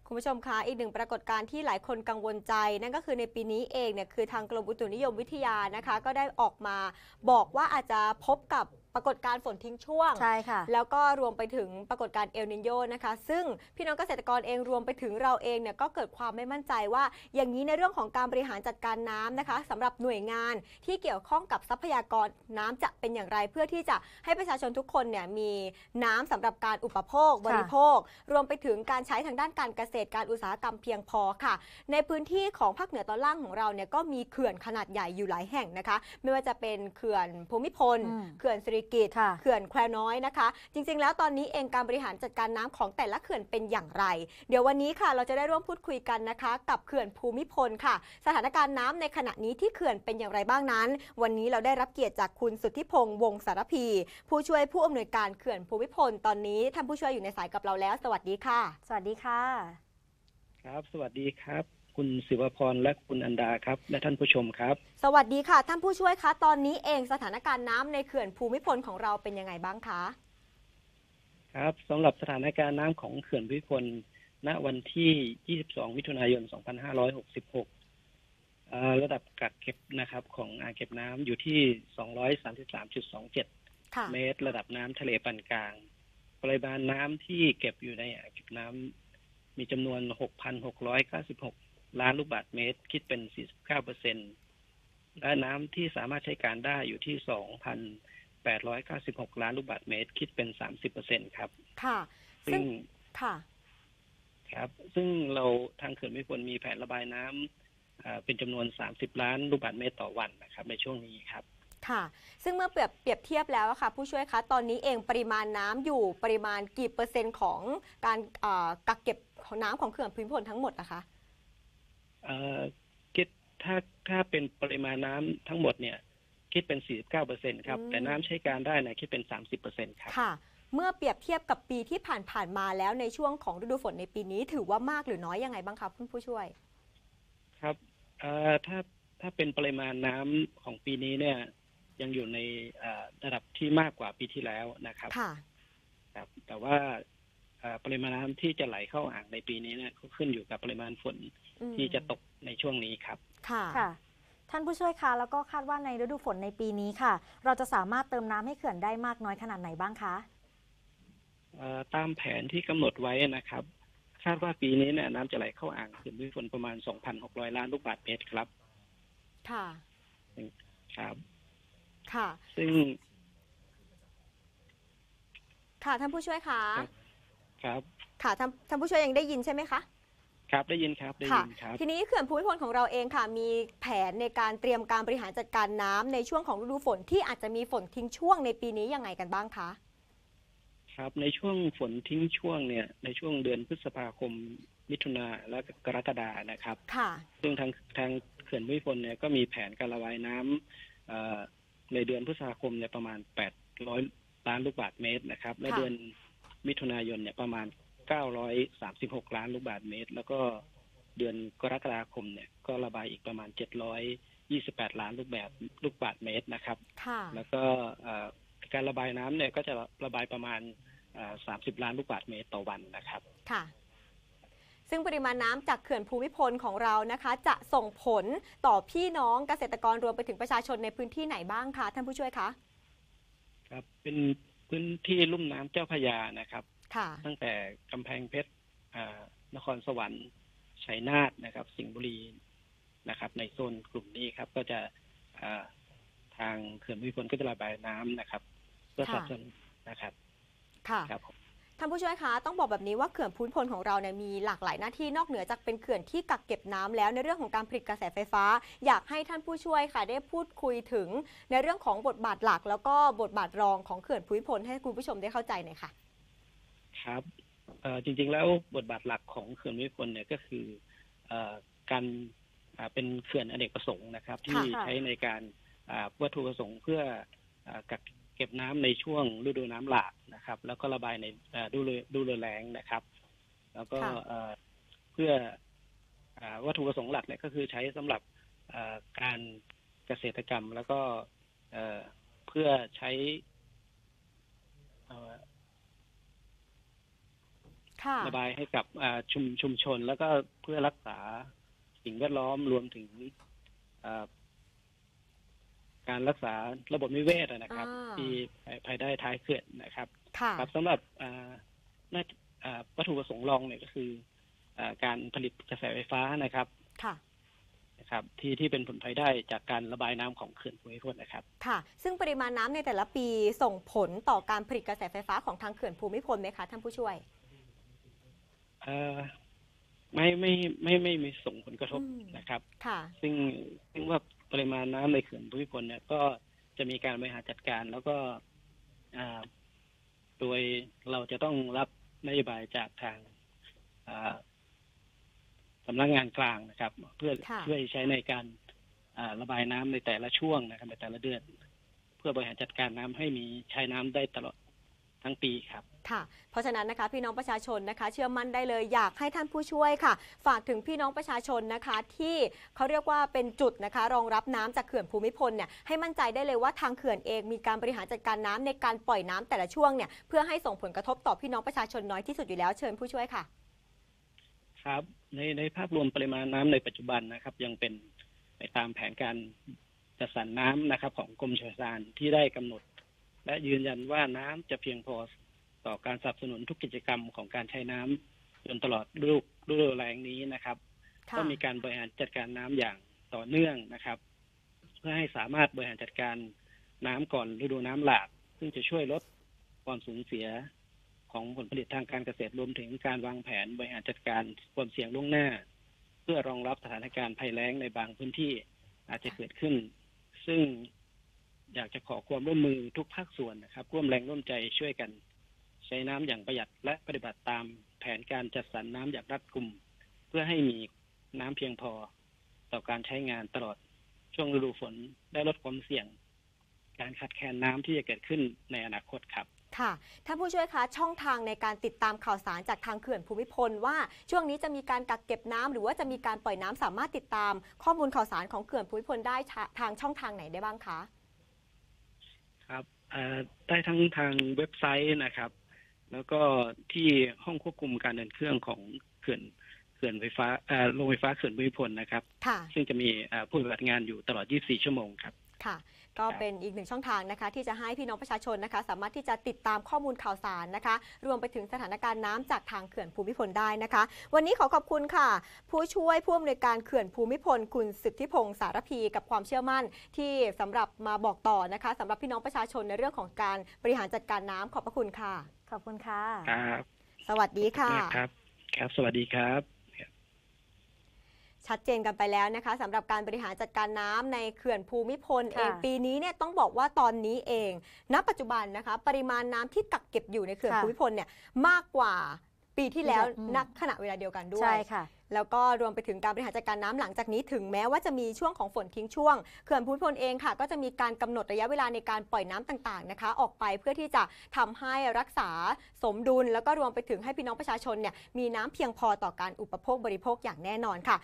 คุณผู้ชมคะอีกหนึ่งปรากฏการณ์ที่หลายคนกังวลใจนั่นก็คือในปีนี้เองเนี่ยคือทางกรมอุตุนิยมวิทยานะคะก็ได้ออกมาบอกว่าอาจจะพบกับปรากฏการณ์ฝนทิ้งช่วงใช่ค่ะแล้วก็รวมไปถึงปรากฏการณ์เอลนิโญนะคะซึ่งพี่น้องเกษตรกรเองรวมไปถึงเราเองเนี่ยก็เกิดความไม่มั่นใจว่าอย่างนี้ในเรื่องของการบริหารจัดการน้ำนะคะสำหรับหน่วยงานที่เกี่ยวข้องกับทรัพยากรน้ำจะเป็นอย่างไรเพื่อที่จะให้ประชาชนทุกคนเนี่ยมีน้ำสำหรับการอุปโภคบริโภครวมไปถึงการใช้ทางด้านการเกษตรการอุตสาหกรรมเพียงพอค่ะในพื้นที่ของภาคเหนือตอนล่างของเราเนี่ยก็มีเขื่อนขนาดใหญ่อยู่หลายแห่งนะคะไม่ว่าจะเป็นเขื่อนภูมิพลเขื่อนสิริกิติ์เขื่อนแควน้อยนะคะจริงๆแล้วตอนนี้เองการบริหารจัดการน้ำของแต่ละเขื่อนเป็นอย่างไรเดี๋ยววันนี้ค่ะเราจะได้ร่วมพูดคุยกันนะคะกับเขื่อนภูมิพลค่ะสถานการณ์น้ำในขณะนี้ที่เขื่อนเป็นอย่างไรบ้างนั้นวันนี้เราได้รับเกียรติจากคุณสุทธิพงษ์วงศ์สารพีผู้ช่วยผู้อำนวยการเขื่อนภูมิพลตอนนี้ท่านผู้ช่วยอยู่ในสายกับเราแล้วสวัสดีค่ะสวัสดีค่ะครับสวัสดีครับคุณศิวพรและคุณอันดาครับและท่านผู้ชมครับสวัสดีค่ะท่านผู้ช่วยคะตอนนี้เองสถานการณ์น้ำในเขื่อนภูมิพลของเราเป็นยังไงบ้างคะครับสำหรับสถานการณ์น้ำของเขื่อนภูมิพลณวันที่22มิถุนายน2566ระดับกักเก็บนะครับของอ่างเก็บน้ำอยู่ที่233.27เมตรระดับน้ำทะเลปานกลางปริมาณน้ำที่เก็บอยู่ในอ่างเก็บน้ำมีจำนวน 6,696 ล้านลูกบาศก์เมตรคิดเป็น 49% และน้ำที่สามารถใช้การได้อยู่ที่ 2,896 ล้านลูกบาศก์เมตรคิดเป็น 30% ครับค่ะซึ่งค่ะครับซึ่งเราทางเขื่อนภูมิพลมีแผนระบายน้ำเป็นจำนวน30ล้านลูกบาศก์เมตรต่อวันนะครับในช่วงนี้ครับค่ะซึ่งเมื่อเปรียบเทียบแล้วค่ะผู้ช่วยคะตอนนี้เองปริมาณน้ำอยู่ปริมาณกี่เปอร์เซ็นต์ของการกักเก็บของน้ำของเขื่อนภูมิพลทั้งหมดนะคะคิดถ้าเป็นปริมาณน้ำทั้งหมดเนี่ยคิดเป็น 49% ครับแต่น้ำใช้การได้นะคิดเป็น 30% ครับค่ะเมื่อเปรียบเทียบกับปีที่ผ่านมาแล้วในช่วงของฤดูฝนในปีนี้ถือว่ามากหรือน้อยยังไงบ้างคะคุณผู้ช่วยครับถ้าเป็นปริมาณน้ำของปีนี้เนี่ยยังอยู่ในระดับที่มากกว่าปีที่แล้วนะครับครับแต่ว่าปริมาณน้ำที่จะไหลเข้าอ่างในปีนี้เนี่ยก็ขึ้นอยู่กับปริมาณฝนที่จะตกในช่วงนี้ครับค่ะท่านผู้ช่วยคะแล้วก็คาดว่าในฤดูฝนในปีนี้ค่ะเราจะสามารถเติมน้ำให้เขื่อนได้มากน้อยขนาดไหนบ้างคะตามแผนที่กำหนดไว้นะครับคาดว่าปีนี้เนี่ยน้ำจะไหลเข้าอ่างเขื่อนภูมิพลประมาณ 2,600 ล้านลูกบาศก์เมตรครับค่ะครับค่ะซึ่งค่ะท่านผู้ช่วยคะครับค่ะท่านผู้ช่วยยังได้ยินใช่ไหมคะครับได้ยินครับได้ยินครับทีนี้เขื่อนภูมิพลของเราเองค่ะมีแผนในการเตรียมการบริหารจัดการน้ำในช่วงของฤดูฝนที่อาจจะมีฝนทิ้งช่วงในปีนี้ยังไงกันบ้างคะครับในช่วงฝนทิ้งช่วงเนี่ยในช่วงเดือนพฤษภาคมมิถุนาและกรกฎานะครับค่ะซึ่งทางเขื่อนภูมิพลเนี่ยก็มีแผนการระบายน้ำในเดือนพฤษภาคมเนี่ยประมาณ800ล้านลูกบาศก์เมตรนะครับและเดือนมิถุนายนเนี่ยประมาณ936ล้านลูกบาศก์เมตรแล้วก็เดือนกรกฎาคมเนี่ยก็ระบายอีกประมาณ728ล้านลูกบาศก์เมตรนะครับแล้วก็การระบายน้ำเนี่ยก็จะระบายประมาณ30ล้านลูกบาศก์เมตรต่อวันนะครับค่ะซึ่งปริมาณน้ำจากเขื่อนภูมิพลของเรานะคะจะส่งผลต่อพี่น้องเกษตรกรรวมไปถึงประชาชนในพื้นที่ไหนบ้างคะท่านผู้ช่วยคะครับเป็นพื้นที่ลุ่มน้ำเจ้าพระยานะครับตั้งแต่กำแพงเพชรนครสวรรค์ชัยนาทนะครับสิงห์บุรีนะครับในโซนกลุ่มนี้ครับก็จะทางเขื่อนภูมิพลก็จะระบายน้ำนะครับเพื่อสนับสนุนนะครับค่ะครับท่านผู้ช่วยคะต้องบอกแบบนี้ว่าเขื่อนภูมิพลของเราเนี่ยมีหลากหลายหน้าที่นอกเหนือจากเป็นเขื่อนที่กักเก็บน้ำแล้วในเรื่องของการผลิตกระแสไฟฟ้าอยากให้ท่านผู้ช่วยค่ะได้พูดคุยถึงในเรื่องของบทบาทหลักแล้วก็บทบาทรองของเขื่อนภูมิพลให้คุณผู้ชมได้เข้าใจหน่อยค่ะครับจริงๆแล้วบทบาทหลักของเขื่อนภูมิพลเนี่ยก็คือการเป็นเขื่อนอเนกประสงค์นะครับที่ใช้ในการวัตถุประสงค์เพื่อกักเก็บน้ำในช่วงฤดูน้ำหลากนะครับแล้วก็ระบายในฤดูแล้งนะครับแล้วก็เพื่อวัตถุประสงค์หลักเนี่ยก็คือใช้สำหรับการเกษตรกรรมแล้วก็เพื่อใช้ค่ะระบายให้กับชุมชน แล้วก็เพื่อรักษาสิ่งแวดล้อมรวมถึงการรักษาระบบนิเวศนะครับ ที่ภายใต้ท้ายเขื่อนนะครับ ครับสำหรับวัตถุประสงค์รองเนี่ยก็คือการผลิตกระแสไฟฟ้านะครับค่ะนะครับที่เป็นผลพลอยได้จากการระบายน้ำของเขื่อนภูมิพลนะครับค่ะ ซึ่งปริมาณน้ำในแต่ละปีส่งผลต่อการผลิตกระแสไฟฟ้าของทางเขื่อนภูมิพลไหมคะท่านผู้ช่วยไม่มีส่งผลกระทบนะครับค่ะซึ่งว่าปริมาณน้ำในเขื่อนภูมิพลเนี่ยก็จะมีการบริหารจัดการ แล้วก็โดยเราจะต้องรับนโยบายจากทางสำนักงานกลางนะครับเพื่อช่วยใช้ในการระบายน้ำในแต่ละช่วงนะครับในแต่ละเดือนเพื่อบริหารจัดการน้ำให้มีใช้น้ำได้ตลอดทั้งปีครับค่ะเพราะฉะนั้นนะคะพี่น้องประชาชนนะคะเชื่อมั่นได้เลยอยากให้ท่านผู้ช่วยค่ะฝากถึงพี่น้องประชาชนนะคะที่เขาเรียกว่าเป็นจุดนะคะรองรับน้ำจากเขื่อนภูมิพลเนี่ยให้มั่นใจได้เลยว่าทางเขื่อนเองมีการบริหารจัดการน้ำในการปล่อยน้ำแต่ละช่วงเนี่ยเพื่อให้ส่งผลกระทบต่อพี่น้องประชาชนน้อยที่สุดอยู่แล้วเชิญผู้ช่วยค่ะครับในภาพรวมปริมาณน้ำในปัจจุบันนะครับยังเป็นไปตามแผนการจัดสรรน้ำนะครับของกรมชลประทานที่ได้กำหนดและยืนยันว่าน้ำจะเพียงพอต่อการสนับสนุนทุกกิจกรรมของการใช้น้ำจนตลอดฤดูแล้งนี้นะครับก็มีการบริหารจัดการน้ำอย่างต่อเนื่องนะครับเพื่อให้สามารถบริหารจัดการน้ำก่อนฤดูน้ำหลากซึ่งจะช่วยลดความสูญเสียของผลผลิตทางการเกษตรรวมถึงการวางแผนบริหารจัดการความเสี่ยงล่วงหน้าเพื่อรองรับสถานการณ์ภัยแล้งในบางพื้นที่อาจจะเกิดขึ้นซึ่งอยากจะขอความร่วมมือทุกภาคส่วนนะครับร่วมแรงร่วมใจช่วยกันใช้น้ำอย่างประหยัดและปฏิบัติตามแผนการจัดสรรน้ำอย่างรัดกุมเพื่อให้มีน้ำเพียงพอต่อการใช้งานตลอดช่วงฤดูฝนได้ลดความเสี่ยงการขาดแคลนน้ำที่จะเกิดขึ้นในอนาคตครับค่ะท่านผู้ช่วยคะช่องทางในการติดตามข่าวสารจากทางเขื่อนภูมิพลว่าช่วงนี้จะมีการกักเก็บน้ำหรือว่าจะมีการปล่อยน้ำสามารถติดตามข้อมูลข่าวสารของเขื่อนภูมิพลได้ทางช่องทางไหนได้บ้างคะครับได้ทั้งทางเว็บไซต์นะครับแล้วก็ที่ห้องควบคุมการเดินเครื่องของเขื่อนไฟฟ้าโรงไฟฟ้าเขื่อนภูมิพลนะครับซึ่งจะมีผู้ปฏิบัติงานอยู่ตลอด 24 ชั่วโมงครับค่ะก็เป็นอีกหนึ่งช่องทางนะคะที่จะให้พี่น้องประชาชนนะคะสามารถที่จะติดตามข้อมูลข่าวสารนะคะรวมไปถึงสถานการณ์น้ำจากทางเขื่อนภูมิพลได้นะคะวันนี้ขอบคุณค่ะผู้ช่วยผู้อำนวยการเขื่อนภูมิพลคุณสิทธิพงษ์สารพีกับความเชื่อมั่นที่สำหรับมาบอกต่อนะคะสำหรับพี่น้องประชาชนในเรื่องของการบริหารจัดการน้ำขอบพระคุณค่ะขอบคุณค่ะครับสวัสดีค่ะครับสวัสดีครับชัดเจนกันไปแล้วนะคะสำหรับการบริหารจัดการน้ำในเขื่อนภูมิพลเองปีนี้เนี่ยต้องบอกว่าตอนนี้เองณปัจจุบันนะคะปริมาณน้ำที่กักเก็บอยู่ในเขื่อนภูมิพลเนี่ยมากกว่าปีที่แล้วณขณะเวลาเดียวกันด้วยใช่ค่ะแล้วก็รวมไปถึงการบริหารจัดการน้ำหลังจากนี้ถึงแม้ว่าจะมีช่วงของฝนทิ้งช่วงเขื่อนภูมิพลเองค่ะก็จะมีการกำหนดระยะเวลาในการปล่อยน้ำต่างๆนะคะออกไปเพื่อที่จะทำให้รักษาสมดุลแล้วก็รวมไปถึงให้พี่น้องประชาชนเนี่ยมีน้ำเพียงพอต่อการอุปโภคบริโภคอย่างแน่นอนค่ะ